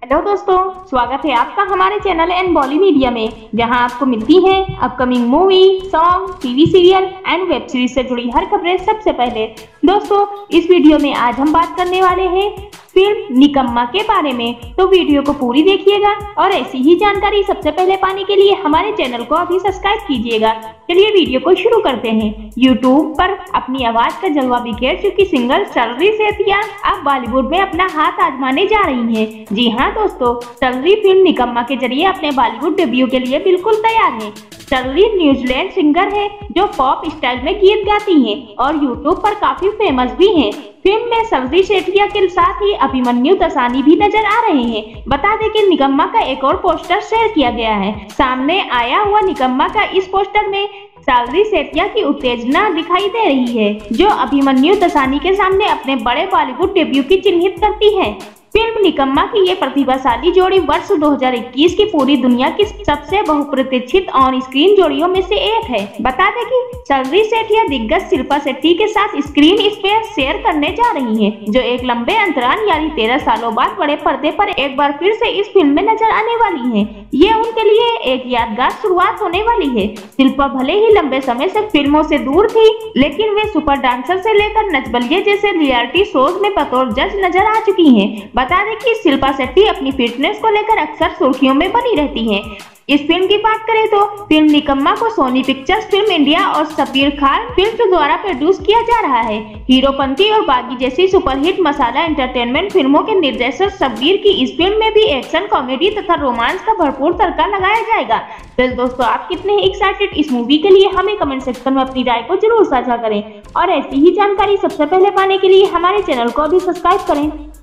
Hello दोस्तों, स्वागत है आपका हमारे चैनल एंड बॉली मीडिया में, जहां आपको मिलती है upcoming movie, song, TV serial and web series से जुड़ी हर खबरें सबसे पहले। दोस्तों, इस वीडियो में आज हम बात करने वाले हैं फिल्म निकम्मा के बारे में, तो वीडियो को पूरी देखिएगा और ऐसी ही जानकारी सबसे पहले पाने के लिए हमारे चैनल को अभी सब्सक्राइब कीजिएगा। चलिए वीडियो को शुरू करते हैं। यूट्यूब पर अपनी आवाज का जलवा बिखेर चुकी सिंगर चलरी सेठिया अब बॉलीवुड में अपना हाथ आजमाने जा रही हैं। जी हाँ दोस्तों, चलरी फिल्म निकम्मा के जरिए अपने बॉलीवुड डेब्यू के लिए बिल्कुल तैयार है। चलरी न्यूजीलैंड सिंगर है जो पॉप स्टाइल में गीत गाती हैं और यूट्यूब पर काफी फेमस भी हैं। फिल्म में चलरी सेठिया के साथ ही अभिमन्यु दसानी भी नजर आ रहे हैं। बता दें कि निकम्मा का एक और पोस्टर शेयर किया गया है। सामने आया हुआ निकम्मा का इस पोस्टर में चलरी सेठिया की उत्तेजना दिखाई दे रही है, जो अभिमन्यु दसानी के सामने अपने बड़े बॉलीवुड डेब्यू की चिन्हित करती है। फिल्म निकम्मा की ये प्रतिभाशाली जोड़ी वर्ष 2021 की पूरी दुनिया की सबसे बहुप्रतीक्षित ऑन स्क्रीन जोड़ियों में से एक है। बता दें कि चलरी सेठिया दिग्गज शिल्पा शेट्टी के साथ स्क्रीन स्पेस शेयर करने जा रही हैं, जो एक लंबे अंतराल यानी 13 सालों बाद बड़े पर्दे पर एक बार फिर से इस फिल्म में नजर आने वाली हैं। ये उनके लिए एक यादगार शुरुआत होने वाली है। शिल्पा भले ही लंबे समय से फिल्मों से दूर थी, लेकिन वे सुपर डांसर से लेकर नचबलिए जैसे रियलिटी शोज में बतौर जज नजर आ चुकी हैं। बता दें कि शिल्पा शेट्टी अपनी फिटनेस को लेकर अक्सर सुर्खियों में बनी रहती हैं। इस फिल्म की बात करें तो फिल्म निकम्मा को सोनी पिक्चर्स फिल्म इंडिया और सबीर खान फिल्म द्वारा प्रोड्यूस किया जा रहा है। हीरोपंती और बागी जैसी सुपरहिट मसाला एंटरटेनमेंट फिल्मों के निर्देशक सबीर की इस फिल्म में भी एक्शन, कॉमेडी तथा रोमांस का भरपूर तड़का लगाया जाएगा। तो दोस्तों, आप कितने एक्साइटेड इस मूवी के लिए हमें कमेंट सेक्शन में अपनी राय को जरूर साझा करें और ऐसी ही जानकारी सबसे पहले पाने के लिए हमारे चैनल को अभी सब्सक्राइब करें।